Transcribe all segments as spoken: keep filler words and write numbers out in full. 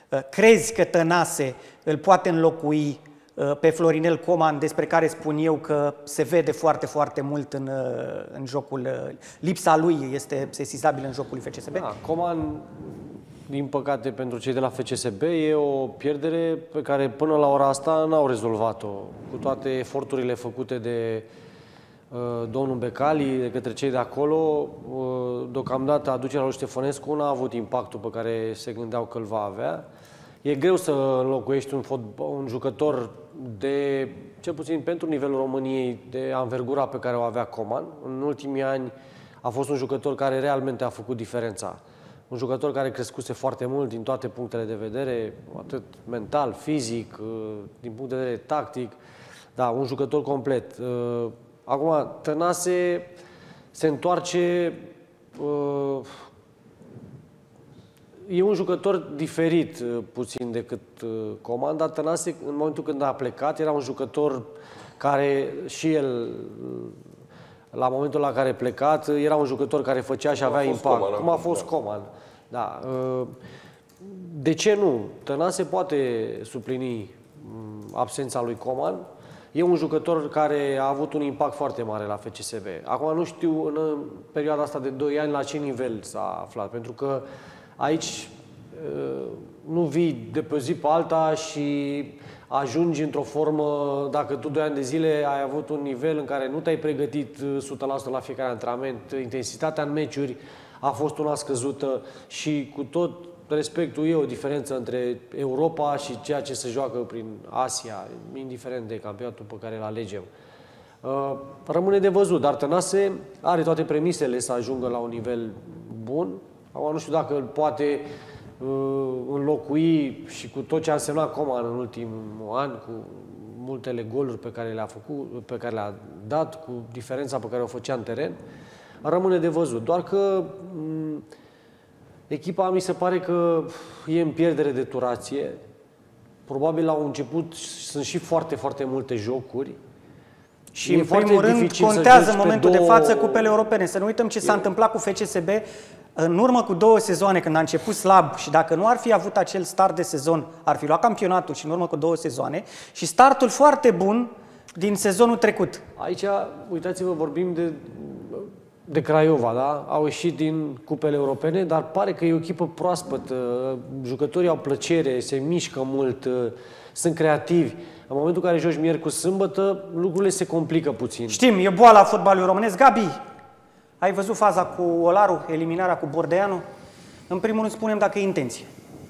Crezi că Tănase îl poate înlocui pe Florinel Coman, despre care spun eu că se vede foarte, foarte mult în, în jocul, lipsa lui este sesizabilă în jocul lui F C S B? Da, Coman, din păcate pentru cei de la F C S B, e o pierdere pe care până la ora asta n-au rezolvat-o. Cu toate eforturile făcute de uh, domnul Becali, de către cei de acolo, uh, deocamdată aducerea lui Ștefănescu n-a avut impactul pe care se gândeau că îl va avea. E greu să înlocuiești un, un jucător de, cel puțin pentru nivelul României, de anvergura pe care o avea Coman. În ultimii ani a fost un jucător care realmente a făcut diferența. Un jucător care crescuse foarte mult din toate punctele de vedere, atât mental, fizic, din punct de vedere tactic. Da, un jucător complet. Acum, Tănase se întoarce... E un jucător diferit puțin decât Coman, dar Tănase, în momentul când a plecat, era un jucător care și el, la momentul la care a plecat, era un jucător care făcea și avea impact. Coman, cum a fost da. Coman. Da. De ce nu? Tănase poate suplini absența lui Coman. E un jucător care a avut un impact foarte mare la F C S B. Acum nu știu în perioada asta de doi ani la ce nivel s-a aflat, pentru că aici nu vii de pe o zi pe alta și ajungi într-o formă, dacă tu doi ani de zile ai avut un nivel în care nu te-ai pregătit o sută la sută la fiecare antrenament, intensitatea în meciuri a fost una scăzută și cu tot respectul e o diferență între Europa și ceea ce se joacă prin Asia, indiferent de campionatul pe care îl alegem. Rămâne de văzut, dar Tănase are toate premisele să ajungă la un nivel bun. Acum nu știu dacă îl poate uh, înlocui și cu tot ce a însemnat Coman în ultimul an, cu multele goluri pe care le-a făcut, pe care le-a dat, cu diferența pe care o făcea în teren, rămâne de văzut. Doar că um, echipa mi se pare că e în pierdere de turație. Probabil la un început sunt și foarte, foarte multe jocuri. Și în primul rând contează în momentul două... de față cupele europene. Să nu uităm ce s-a întâmplat cu F C S B în urmă cu două sezoane, când a început slab și dacă nu ar fi avut acel start de sezon, ar fi luat campionatul și în urmă cu două sezoane și startul foarte bun din sezonul trecut. Aici, uitați-vă, vorbim de, de Craiova, da? Au ieșit din cupele europene, dar pare că e o echipă proaspătă, jucătorii au plăcere, se mișcă mult, sunt creativi. În momentul în care joci miercuri, sâmbătă, lucrurile se complică puțin. Știm, e boala fotbalului românesc. Gabi, ai văzut faza cu Olaru, eliminarea cu Bordeanu? În primul rând, spunem dacă e intenție.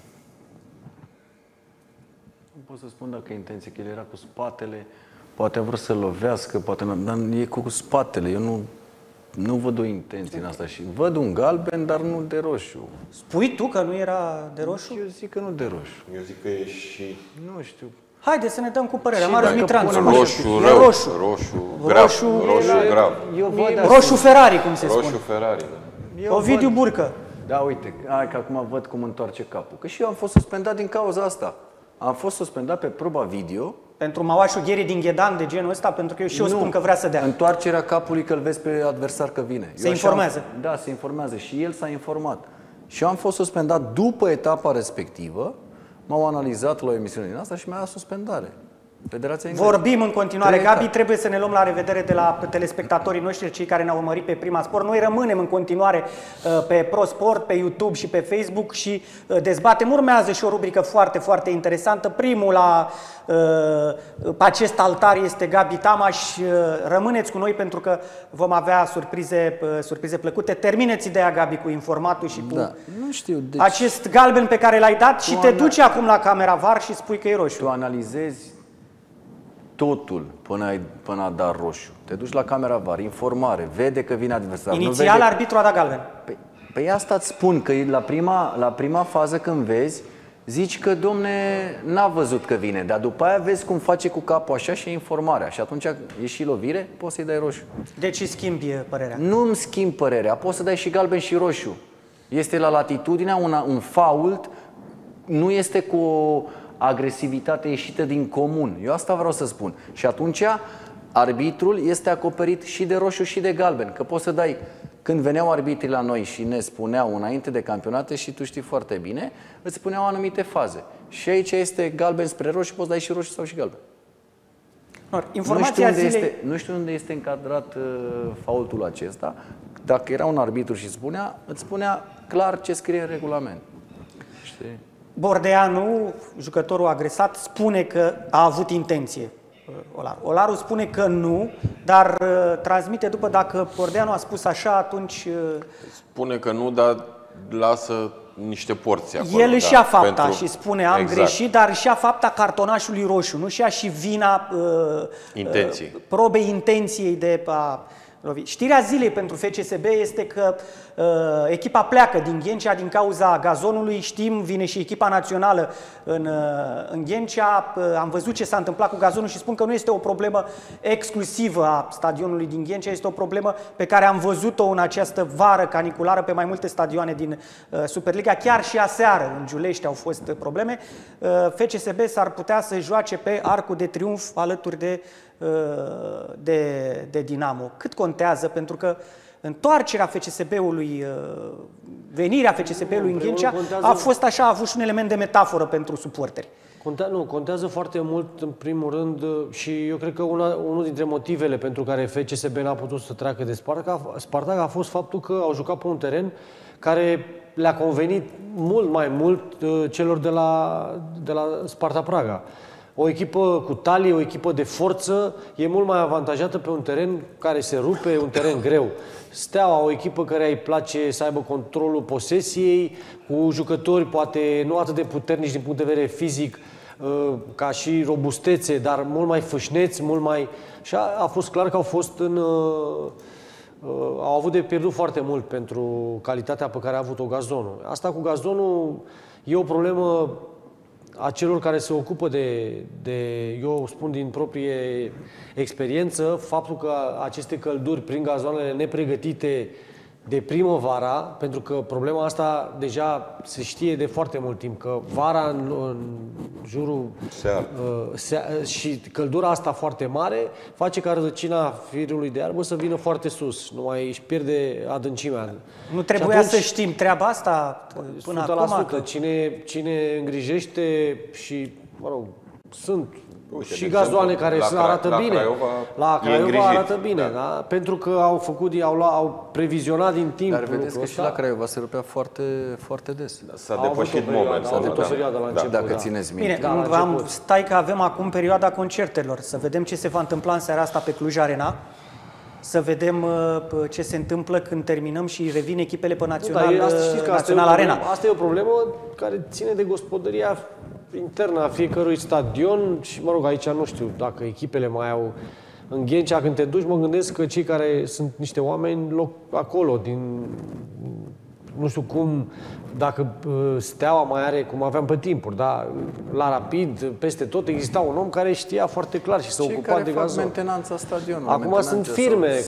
Nu pot să spun dacă e intenție, că el era cu spatele, poate a vrut să lovească, poate nu, dar e cu spatele. Eu nu, nu văd o intenție în asta și văd un galben, dar nu de roșu. Spui tu că nu era de roșu? Eu zic că nu de roșu. Eu zic că e și... Nu știu. Haideți să ne dăm cu părerea. Marius Mitran. Roșu, rău, roșu, roșu, grav, roșu, roșu grav. Eu văd roșu Ferrari, cum se spune. Roșu Ferrari, da. Ovidiu Burcă. Da, uite, hai că acum văd cum întoarce capul. Că și eu am fost suspendat din cauza asta. Am fost suspendat pe proba video. Pentru mauașul Gheri din Ghedan de genul ăsta, pentru că eu și eu nu, spun că vrea să dea. Întoarcerea capului că îl vezi pe adversar că vine. Se eu informează. Am, da, se informează și el s-a informat. Și eu am fost suspendat după etapa respectivă. M-au analizat la o emisiune din asta și mi-a dat suspendare. Federația Engleză. Vorbim în continuare, Trei Gabi, trebuie să ne luăm la revedere de la telespectatorii noștri, cei care ne-au urmărit pe Prima Sport. Noi rămânem în continuare pe ProSport, pe YouTube și pe Facebook și dezbatem. Urmează și o rubrică foarte, foarte interesantă. Primul la pe acest altar este Gabi Tamaș. Rămâneți cu noi pentru că vom avea surprize, surprize plăcute. Termineți ideea, Gabi, cu informatul și cu da, nu știu, deci... acest galben pe care l-ai dat și te duci acum la camera V A R și spui că e roșu. Tu analizezi totul până, ai, până a dat roșu. Te duci la camera V A R, informare, vede că vine adversar. Inițial vede... arbitru a dat galben. Păi, păi asta îți spun, că la prima, la prima fază când vezi, zici că, domne, n-a văzut că vine, dar după aia vezi cum face cu capul așa și e informarea. Și atunci e și lovire, poți să-i dai roșu. Deci îi schimbi părerea? Nu îmi schimb părerea, poți să dai și galben și roșu. Este la latitudinea, una, un fault, nu este cu o agresivitate ieșită din comun. Eu asta vreau să spun. Și atunci arbitrul este acoperit și de roșu și de galben. Că poți să dai când veneau arbitrii la noi și ne spuneau înainte de campionate, și tu știi foarte bine, îți spuneau anumite faze. Și aici este galben spre roșu, poți dai și roșu sau și galben. Informația nu, știu unde zilei... este, nu știu unde este încadrat uh, faultul acesta. Dacă era un arbitru și spunea, îți spunea clar ce scrie în regulament. Știi? Bordeanu, jucătorul agresat, spune că a avut intenție. Olaru. Olaru spune că nu, dar uh, transmite după, dacă Bordeanu a spus așa, atunci... Uh, spune că nu, dar lasă niște porții acolo. El își da, ia fapta pentru... și spune am exact. greșit, dar își ia fapta cartonașului roșu, nu și ia și vina uh, Intenții. uh, probei intenției de a lovi. Știrea zilei pentru F C S B este că uh, echipa pleacă din Ghencea din cauza gazonului. Știm, vine și echipa națională în, uh, în Ghencea. Uh, am văzut ce s-a întâmplat cu gazonul și spun că nu este o problemă exclusivă a stadionului din Ghencea, este o problemă pe care am văzut-o în această vară caniculară pe mai multe stadioane din uh, Superliga. Chiar și aseară în Giulești au fost probleme. Uh, F C S B s-ar putea să joace pe Arcul de Triunf alături de De, de Dinamo. Cât contează? Pentru că întoarcerea F C S B-ului, venirea F C S B-ului în Ghencea a fost așa, a avut și un element de metaforă pentru suporteri. Contează, nu, contează foarte mult, în primul rând, și eu cred că una, unul dintre motivele pentru care F C S B n-a putut să treacă de Spartak, Spartak a fost faptul că au jucat pe un teren care le-a convenit mult mai mult celor de la, de la Sparta Praga. O echipă cu talie, o echipă de forță, e mult mai avantajată pe un teren care se rupe, un teren greu. Steaua, o echipă care îi place să aibă controlul posesiei, cu jucători poate nu atât de puternici din punct de vedere fizic, ca și robustețe, dar mult mai fâșneți, mult mai... Și a, a fost clar că au fost în... Au avut de pierdut foarte mult pentru calitatea pe care a avut-o gazonul. Asta cu gazonul e o problemă a celor care se ocupă de, de, eu spun din proprie experiență, faptul că aceste călduri prin gazoanele nepregătite de primăvara, pentru că problema asta deja se știe de foarte mult timp, că vara în, în jurul Seara. uh, se, și căldura asta foarte mare face ca rădăcina firului de iarbă să vină foarte sus, nu mai își pierde adâncimea. Nu trebuia atunci, să știm treaba asta până acum? Că... Cine, cine îngrijește și, mă rog, sunt Uite, și gazoane care la, arată la bine. Craiova la Craiova arată bine, da. Da? Pentru că au făcut, au, au previzionat din timp. Dar vedeți că și la Craiova se rupea foarte, foarte des. S-a depășit momentul. S-a depășit o perioadă la început. Dacă da. țineți minte. Bine, da, am, stai că avem acum perioada concertelor. Să vedem ce se va întâmpla în seara asta pe Cluj Arena. Să vedem uh, ce se întâmplă când terminăm și revin echipele pe Național, da, asta, știți că Național asta Arena. Asta e o problemă care ține de gospodăria internă a fiecărui stadion și, mă rog, aici nu știu dacă echipele mai au... În Ghencea, când te duci, mă gândesc că cei care sunt niște oameni loc acolo, din... Nu știu cum, dacă Steaua mai are, cum aveam pe timpuri, da? La Rapid, peste tot, exista un om care știa foarte clar și se ocupa de gazon. Cei care fac mentenanța stadionului. Acum sunt firme